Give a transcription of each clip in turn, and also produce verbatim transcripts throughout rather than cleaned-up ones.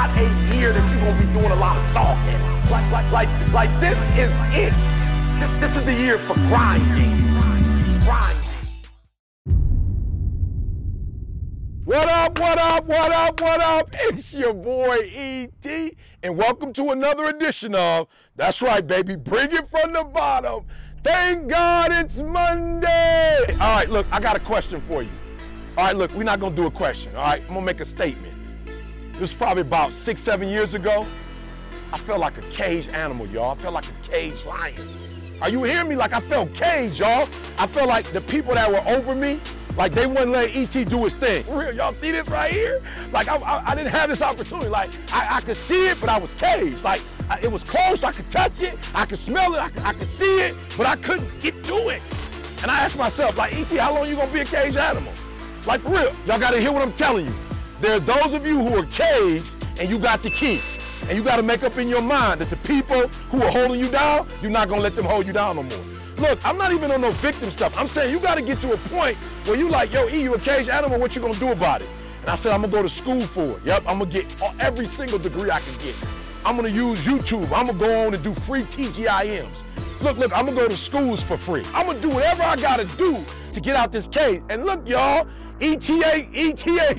not a year that you're gonna be doing a lot of talking. Like, like, like, like this is it. This, this is the year for grinding. Grinding. What up, what up, what up, what up? It's your boy E T, and welcome to another edition of, that's right, baby, bring it from the bottom. Thank God it's Monday. All right, look, I got a question for you. All right, look, we're not gonna do a question, all right? I'm gonna make a statement. This was probably about six, seven years ago. I felt like a caged animal, y'all. I felt like a caged lion. Are you hearing me? Like I felt caged, y'all. I felt like the people that were over me, like they wouldn't let E T do his thing. For real, y'all see this right here? Like I, I, I didn't have this opportunity. Like I, I could see it, but I was caged. Like I, it was close, I could touch it, I could smell it, I could, I could see it, but I couldn't get to it. And I asked myself, like, E T, how long you gonna be a caged animal? Like for real, y'all gotta hear what I'm telling you. There are those of you who are caged and you got the key. And you gotta make up in your mind that the people who are holding you down, you're not gonna let them hold you down no more. Look, I'm not even on no victim stuff. I'm saying you gotta get to a point where you like, yo, E, you a caged animal, what you gonna do about it? And I said, I'm gonna go to school for it. Yep, I'm gonna get every single degree I can get. I'm gonna use YouTube. I'm gonna go on and do free T G I Ms. Look, look, I'm gonna go to schools for free. I'm gonna do whatever I gotta do to get out this cage. And look, y'all, E T A, E T A,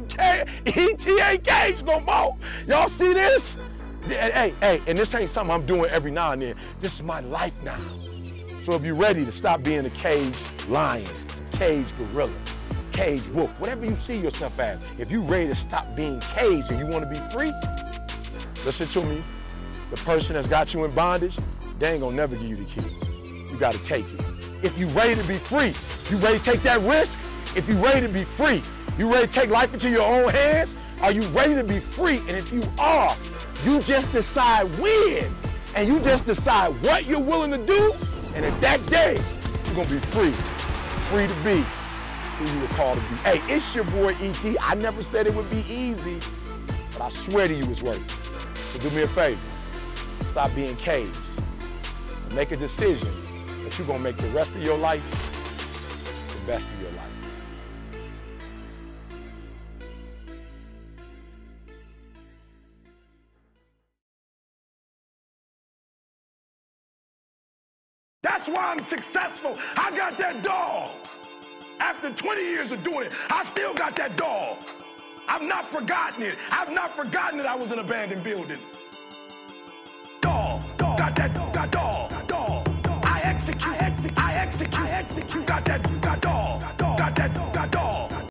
E T A cage no more. Y'all see this? Hey, hey, and this ain't something I'm doing every now and then. This is my life now. So if you're ready to stop being a caged lion, caged gorilla, caged wolf, whatever you see yourself as, if you're ready to stop being caged and you want to be free, listen to me. The person that's got you in bondage, they ain't gonna never give you the key. You gotta take it. If you're ready to be free, you ready to take that risk? If you're ready to be free, you ready to take life into your own hands? Are you ready to be free? And if you are, you just decide when, and you just decide what you're willing to do, and at that day, you're gonna be free. Free to be who you were called to be. Hey, it's your boy E T. I never said it would be easy, but I swear to you it's worth it. So do me a favor, stop being caged. And make a decision that you're gonna make the rest of your life the best of your life. That's why I'm successful. I got that dog. After twenty years of doing it, I still got that dog. I've not forgotten it. I've not forgotten that I was in abandoned buildings. Dog, dog, got that dog, got dog, dog. I execute, I execute, I execute, I execute, got that, got dog.